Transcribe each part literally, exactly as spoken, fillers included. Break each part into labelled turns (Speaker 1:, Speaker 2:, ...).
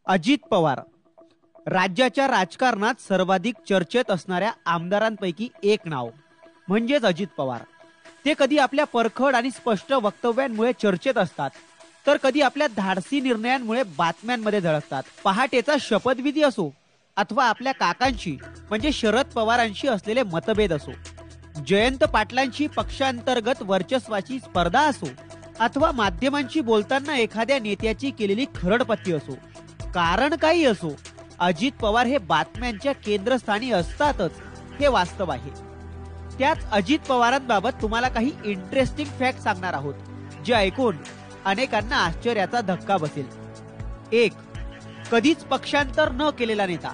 Speaker 1: अजित पवार राज्याच्या राजकारणात सर्वाधिक चर्चेत असणाऱ्या आमदारांपैकी एक नाव म्हणजेच अजित पवार। ते कधी आपल्या परखड आणि स्पष्ट वक्तव्यांमुळे चर्चेत असतात, तर कधी आपल्या धाडसी निर्णयांमुळे बातम्यांमध्ये झळकतात। पहाटेचा शपथविधी असो अथवा आपल्या काकांशी म्हणजे शरद पवारांशी असलेले मतभेद असो, जयंत पाटलांची पक्षांतर्गत वर्चस्वाची स्पर्धा असो अथवा माध्यमांशी बोलताना एखाद्या नेत्याची केलेली खरडपट्टी असो, कारण काही असो, अजित पवार हे बातम्यांच्या केंद्रस्थानी असतातच, हे वास्तव आहे। त्याच अजित पवारांबाबत तुम्हाला काही इंटरेस्टिंग फॅक्ट सांगणार आहोत, जे ऐकून अनेकांना आश्चर्याचा धक्का बसेल। एक, कधीच पक्षांतर न केलेला नेता।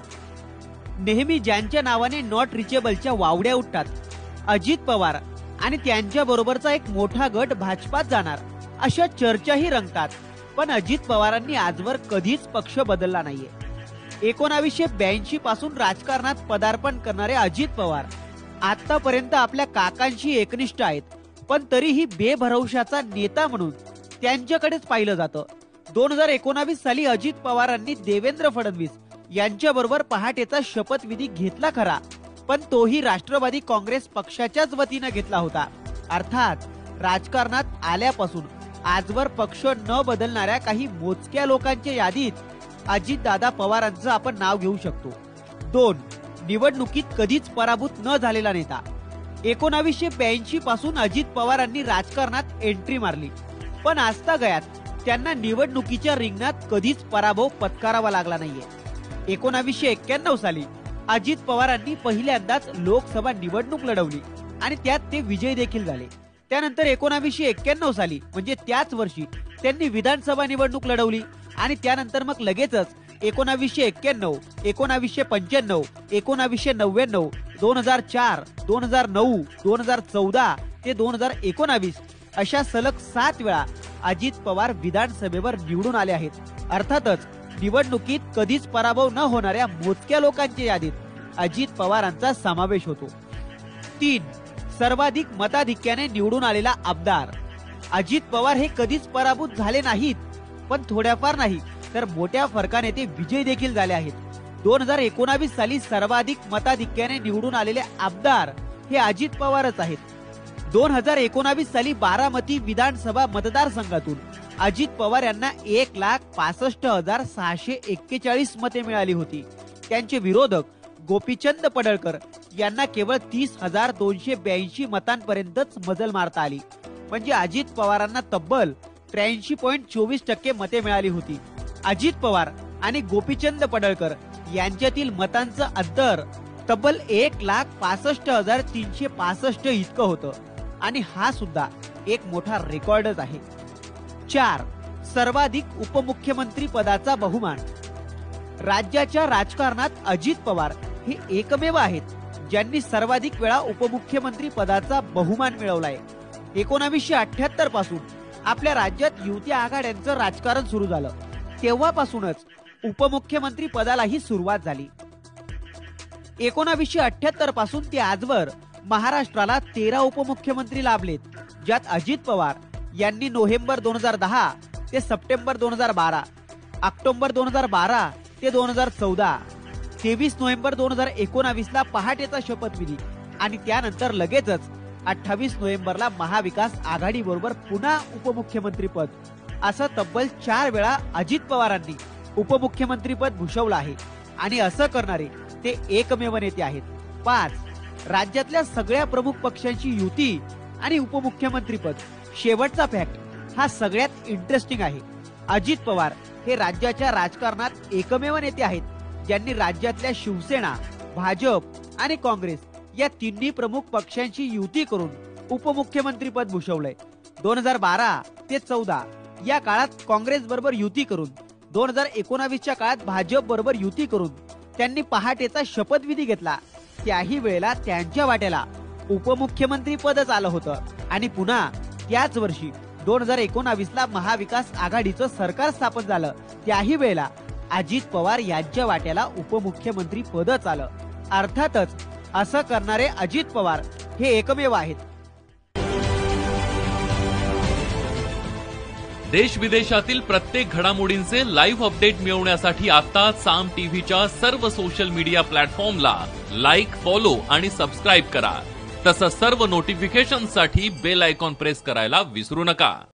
Speaker 1: नेहमी ज्यांच्या नावाने नॉट रिचेबलच्या वावड्या उठतात, अजित पवार आणि त्यांच्या बरोबरचा एक मोठा गट भाजपात जाणार अशा चर्चाही रंगतात, पण अजित पवारांनी आजवर कधीच पक्ष बदलला नाहीये। एकोणावीसशे ब्याऐंशी पासून राजकारणात पदार्पण करणारे अजित पवार आतापर्यंत आपल्या काकांशी एकनिष्ठ आहेत, पण तरीही बेभरवशाचा नेता म्हणून त्यांच्याकडेच पाहिलं जातं। दोन हजार एकोणावीस साली अजित पवारांनी देवेंद्र फडणवीस यांच्याबरोबर पहाटेचा शपथविधी घेतला खरा, पण तोही राष्ट्रवादी काँग्रेस पक्षाच्याच वतीनं घेतला होता। अर्थात राजकारणात आल्यापासून आजवर पक्ष न बदलणाऱ्या काही मोजक्या लोकांच्या यादीत अजितदादा पवारांचं आपण नाव घेऊ शकतो। दोन, निवडणुकीत कधीच पराभूत न झालेला नेता। एकोणावीसशे ब्याऐंशी पासून अजित पवारांनी राजकारणात एंट्री मारली, पण आजतागयात त्यांना निवडणुकीच्या रिंगणात कधीच पराभव पत्करावा लागला नाहीये। एकोणावीसशे एक्क्याण्णव साली अजित पवारांनी पहिल्यांदाच लोकसभा निवडणूक लढवली आणि त्यात ते विजयी देखील झाले। त्यानंतर एकोणावीसशे एक्क्याण्णव साली म्हणजे त्याच वर्षी त्यांनी विधानसभा निवडणूक लढवली आणि त्यानंतर मग लगेचच एकोणावीसशे एक्क्याण्णव, एकोणावीसशे पंच्याण्णव, एकोणावीसशे नव्याण्णव, दोन हजार चार, दोन हजार नऊ, दोन हजार चौदा ते दोन हजार एकोणावीस अशा सलग सात वेळा अजित पवार विधानसभेवर निवडून आले आहेत। अर्थातच निवडणुकीत कधीच पराभव न होणाऱ्या मोजक्या लोकांच्या यादीत अजित पवारांचा समावेश होतो। तीन, सर्वाधिक मताधिक्याने निवडून आलेला आमदार। अजित पवार हे कधीच पराभूत झाले नाहीत, पण थोड्याफार नाही तर मोठ्या फरकाने ते विजयी देखील झाले आहेत। दोन हजार एकोणावीस साली सर्वाधिक मताधिक्याने निवडून आलेले आमदार हे अजित पवारच आहेत। दोन हजार एकोणावीस साली बारामती विधानसभा मतदारसंघातून अजित पवार यांना एक लाख पासष्ट हजार सहाशे एक्केचाळीस मते मिळाली होती। त्यांचे विरोधक गोपीचंद पडळकर यांना केवळ तीस हजार दोनशे ब्याऐंशी मतांपर्यंतच मजल मारता आली, म्हणजे अजित पवारांना तब्बल त्र्याऐंशी पॉईंट चोवीस टक्के मते मिळाली होती। अजित पवार आणि गोपीचंद पडळकर यांच्यातील मतांचं अंतर तब्बल एक लाख पासष्ट हजार तीनशे पासष्ट इतकं होतं आणि हा सुद्धा एक मोठा रेकॉर्डच आहे। चार, सर्वाधिक उपमुख्यमंत्री पदाचा बहुमान। राज्याच्या राजकारणात अजित पवार हे एकमेव आहेत ज्यांनी सर्वाधिक वेळा उपमुख्यमंत्री पदाचा बहुमान मिळवलाय। एकोणावीसशे अठ्याहत्तर पासून आपल्या राज्यात युती आघाड्यांचं राजकारण सुरू झालं, तेव्हापासूनच उपमुख्यमंत्री पदालाही सुरुवात झाली। एकोणावीसशे अठ्याहत्तर पासून ते आजवर महाराष्ट्राला तेरा उपमुख्यमंत्री लाभलेत, ज्यात अजित पवार यांनी नोव्हेंबर दोन हजार दहा ते सप्टेंबर दोन हजार बारा, ऑक्टोबर दोन हजार बारा ते दोन हजार चौदा, तेवीस नोव्हेंबर दोन हजार एकोणावीस ला पहाटेचा शपथविधी आणि त्यानंतर लगेचच अठ्ठावीस नोव्हेंबरला महाविकास आघाडी बरोबर पुन्हा उपमुख्यमंत्री पद, असं तब्बल चार वेळा अजित पवारांनी उपमुख्यमंत्री पद भूषवलं आहे आणि असं करणारे ते एकमेव नेते आहेत। पाच, राज्यातल्या सगळ्या प्रमुख पक्षांची युती आणि उपमुख्यमंत्री पद। शेवटचा फॅक्ट हा सगळ्यात इंटरेस्टिंग आहे। अजित पवार हे राज्याच्या राजकारणात एकमेव नेते आहेत ज्यांनी राज्यातल्या शिवसेना, भाजप आणि काँग्रेस या तिन्ही प्रमुख पक्षांची युती करून उपमुख्यमंत्री पद भूषवलंय। दोन हजार बारा ते चौदा या काळात काँग्रेस बरोबर युती करून, दोन हजार एकोणावीसच्या काळात भाजप बरोबर युती करून त्यांनी पहाटेचा शपथविधी घेतला। त्याही वेळेला त्यांच्या वाट्याला उपमुख्यमंत्री पदच आलं होतं आणि पुन्हा त्याच वर्षी दोन हजार एकोणावीस ला महाविकास आघाडीचं सरकार स्थापन झालं, त्याही वेळेला अजित पवार यांच्या वाट्याला उपमुख्यमंत्री पदच आलं। अर्थातच असं करणारे अजित पवार हे एकमेव आहेत।
Speaker 2: देश विदेशातील प्रत्येक घडामोडींचे लाईव्ह अपडेट मिळवण्यासाठी आता साम टीव्हीच्या सर्व सोशल मीडिया प्लॅटफॉर्मला लाईक, फॉलो आणि सबस्क्राईब करा. तसंच सर्व नोटिफिकेशनसाठी बेल आयकॉन प्रेस करायला विसरू नका.